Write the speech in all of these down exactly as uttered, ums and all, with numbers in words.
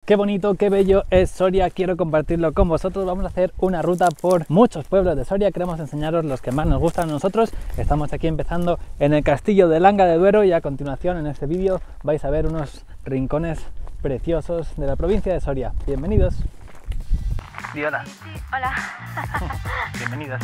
Qué bonito, qué bello es Soria, quiero compartirlo con vosotros. Vamos a hacer una ruta por muchos pueblos de Soria, queremos enseñaros los que más nos gustan a nosotros. Estamos aquí empezando en el castillo de Langa de Duero y a continuación en este vídeo vais a ver unos rincones preciosos de la provincia de Soria. Bienvenidos. Di hola. Sí, sí, hola. Bienvenidos.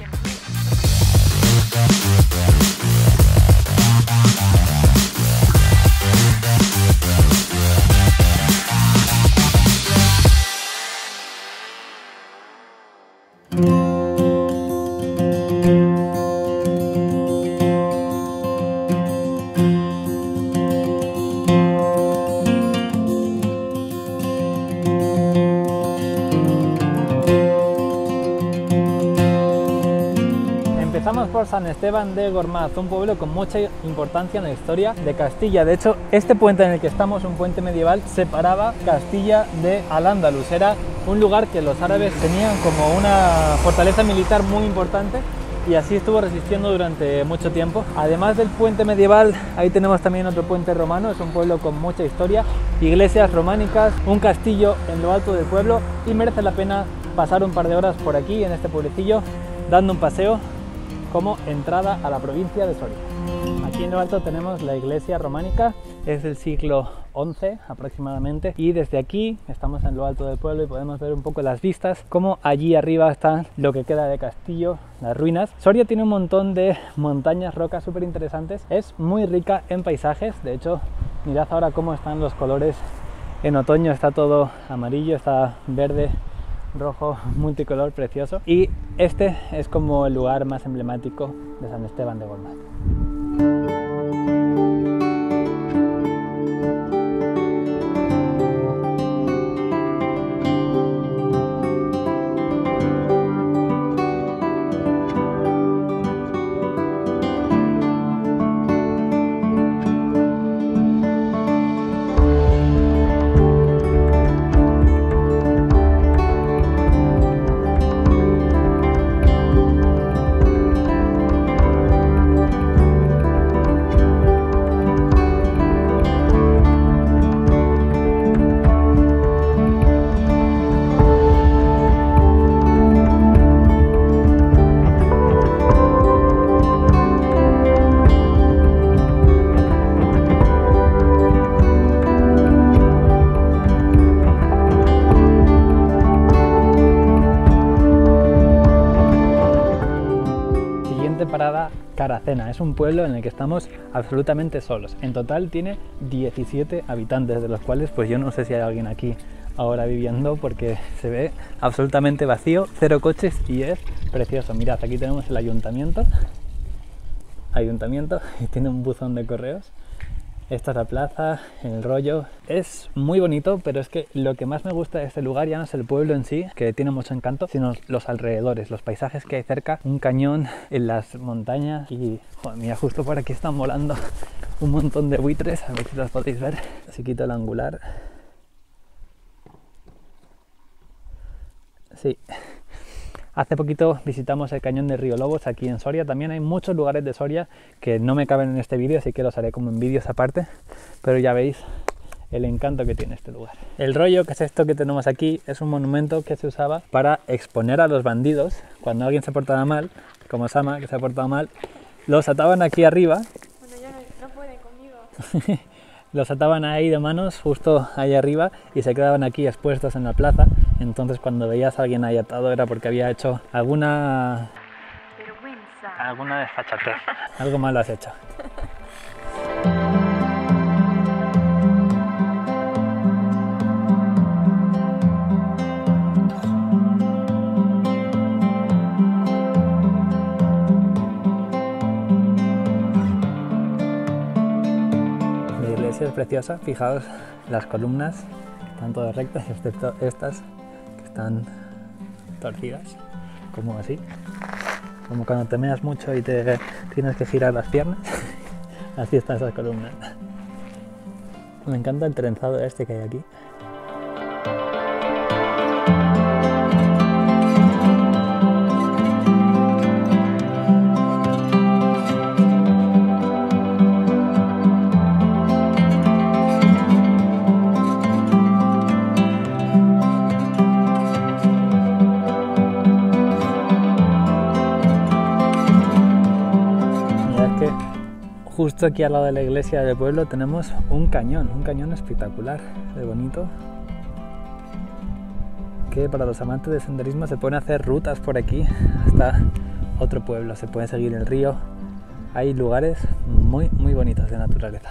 Empezamos por San Esteban de Gormaz, un pueblo con mucha importancia en la historia de Castilla. De hecho, este puente en el que estamos, un puente medieval, separaba Castilla de Al-Ándalus. Era un lugar que los árabes tenían como una fortaleza militar muy importante y así estuvo resistiendo durante mucho tiempo. Además del puente medieval, ahí tenemos también otro puente romano. Es un pueblo con mucha historia, iglesias románicas, un castillo en lo alto del pueblo y merece la pena pasar un par de horas por aquí, en este pueblecillo, dando un paseo como entrada a la provincia de Soria. Aquí en lo alto tenemos la iglesia románica, es del siglo once aproximadamente, y desde aquí estamos en lo alto del pueblo y podemos ver un poco las vistas, como allí arriba está lo que queda de castillo, las ruinas. Soria tiene un montón de montañas, rocas súper interesantes, es muy rica en paisajes. De hecho, mirad ahora cómo están los colores en otoño, está todo amarillo, está verde, rojo, multicolor, precioso, y este es como el lugar más emblemático de San Esteban de Gormaz. Parada, Caracena. Es un pueblo en el que estamos absolutamente solos. En total tiene diecisiete habitantes, de los cuales pues yo no sé si hay alguien aquí ahora viviendo, porque se ve absolutamente vacío, cero coches y es precioso. Mirad, aquí tenemos el ayuntamiento ayuntamiento y tiene un buzón de correos. Esta es la plaza, el rollo. Es muy bonito, pero es que lo que más me gusta de este lugar ya no es el pueblo en sí, que tiene mucho encanto, sino los alrededores, los paisajes que hay cerca, un cañón en las montañas y, joder, mira, justo por aquí están volando un montón de buitres, a ver si los podéis ver. Si quito el angular. Sí. Hace poquito visitamos el cañón de Río Lobos aquí en Soria. También hay muchos lugares de Soria que no me caben en este vídeo, así que los haré como en vídeos aparte, pero ya veis el encanto que tiene este lugar. El rollo, que es esto que tenemos aquí, es un monumento que se usaba para exponer a los bandidos. Cuando alguien se portaba mal, como Sama, que se ha portado mal, los ataban aquí arriba. Bueno, ya no, no pueden conmigo. Los ataban ahí de manos, justo ahí arriba, y se quedaban aquí expuestos en la plaza. Entonces cuando veías a alguien ahí atado era porque había hecho alguna... vergüenza. alguna desfachatez. Algo malo has hecho. La iglesia es preciosa, fijaos las columnas, están todas rectas, excepto estas que están torcidas, como así, como cuando te meas mucho y te tienes que girar las piernas. Así están esas columnas. Me encanta el trenzado este que hay aquí. Justo aquí al lado de la iglesia del pueblo tenemos un cañón, un cañón espectacular, de bonito, que para los amantes de senderismo se pueden hacer rutas por aquí hasta otro pueblo, se puede seguir el río, hay lugares muy muy bonitos de naturaleza.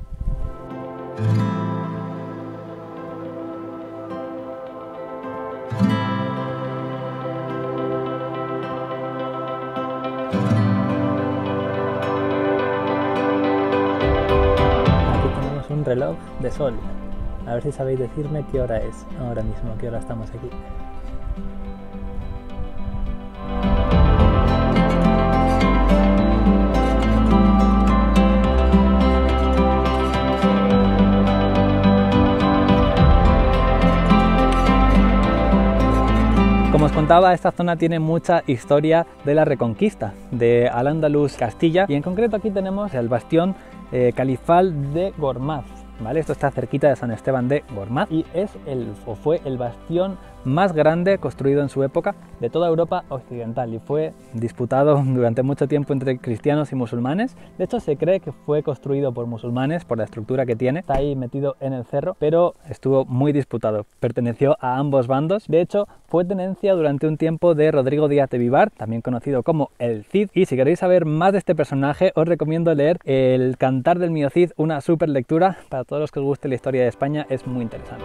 Un reloj de sol. A ver si sabéis decirme qué hora es ahora mismo, qué hora estamos aquí. Como os contaba, esta zona tiene mucha historia de la Reconquista de Al-Ándalus, Castilla, y en concreto aquí tenemos el bastión eh, califal de Gormaz, ¿vale? Esto está cerquita de San Esteban de Gormaz y es el, o fue el bastión más grande construido en su época de toda Europa occidental y fue disputado durante mucho tiempo entre cristianos y musulmanes. De hecho, se cree que fue construido por musulmanes por la estructura que tiene, está ahí metido en el cerro, pero estuvo muy disputado, perteneció a ambos bandos. De hecho, fue tenencia durante un tiempo de Rodrigo Díaz de Vivar, también conocido como el Cid, y si queréis saber más de este personaje os recomiendo leer El Cantar del Mío Cid, una super lectura para todos los que os guste la historia de España, es muy interesante.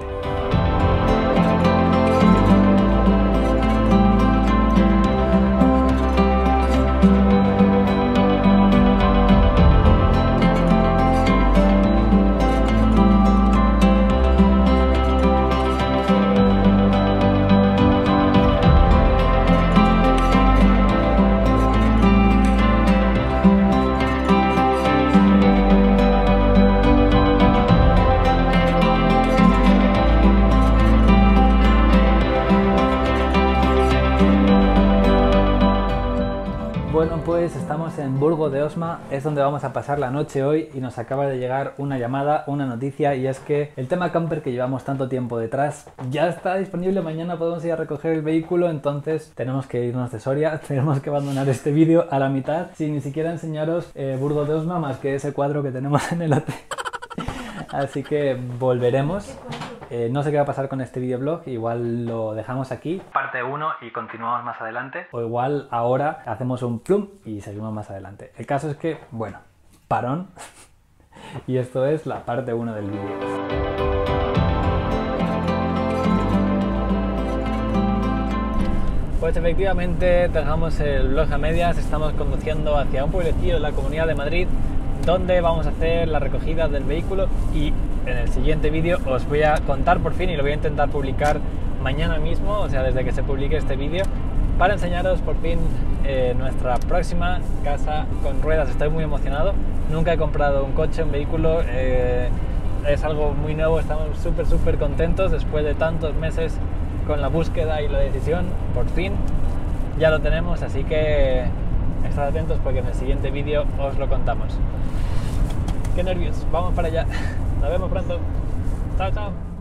Bueno, pues estamos en Burgo de Osma, es donde vamos a pasar la noche hoy y nos acaba de llegar una llamada, una noticia, y es que el tema camper que llevamos tanto tiempo detrás ya está disponible. Mañana podemos ir a recoger el vehículo, entonces tenemos que irnos de Soria, tenemos que abandonar este vídeo a la mitad sin ni siquiera enseñaros eh, Burgo de Osma más que ese cuadro que tenemos en el hotel. Así que volveremos. Eh, no sé qué va a pasar con este videoblog, igual lo dejamos aquí, parte uno, y continuamos más adelante, o igual ahora hacemos un plum y seguimos más adelante. El caso es que, bueno, parón, y esto es la parte uno del vídeo. Pues efectivamente dejamos el vlog a medias, estamos conduciendo hacia un pueblecillo de la Comunidad de Madrid donde vamos a hacer la recogida del vehículo, y en el siguiente vídeo os voy a contar por fin, y lo voy a intentar publicar mañana mismo, o sea desde que se publique este vídeo, para enseñaros por fin eh, nuestra próxima casa con ruedas. Estoy muy emocionado, nunca he comprado un coche, un vehículo, eh, es algo muy nuevo, estamos súper súper contentos después de tantos meses con la búsqueda y la decisión, por fin ya lo tenemos, así que estad atentos porque en el siguiente vídeo os lo contamos. Qué nervios, vamos para allá, nos vemos pronto, chao chao.